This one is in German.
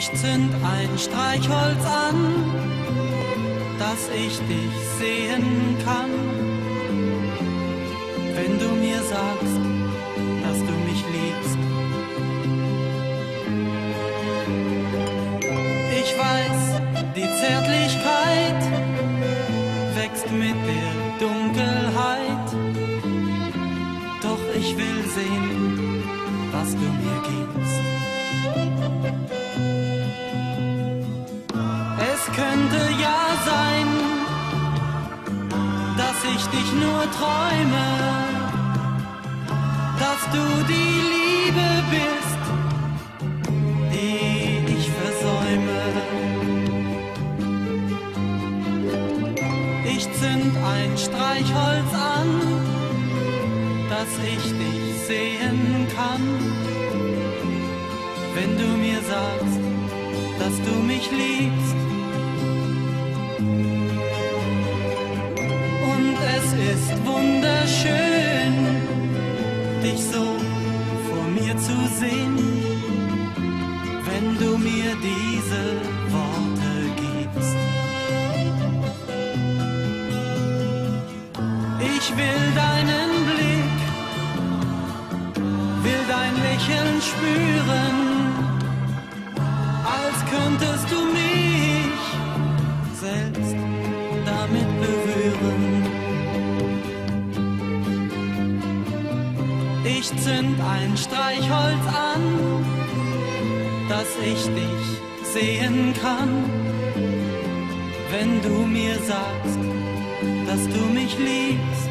Ich zünd ein Streichholz an, dass ich dich sehen kann. Wenn du mir sagst, dass du mich liebst. Ich weiß, die Zärtlichkeit wächst mit der Dunkelheit. Doch ich will sehen, was du mir gibst. Es könnte ja sein, dass ich dich nur träume, dass du die Liebe bist, die ich versäume. Ich zünd ein Streichholz an, dass ich dich sehen kann. Wenn du mir sagst, dass du mich liebst. Und es ist wunderschön, dich so vor mir zu sehen, wenn du mir diese Worte gibst. Ich will deinen Blick, will dein Lächeln spüren, als könntest du mich selbst damit berühren. Ich zünd ein Streichholz an, dass ich dich sehen kann. Wenn du mir sagst, dass du mich liebst.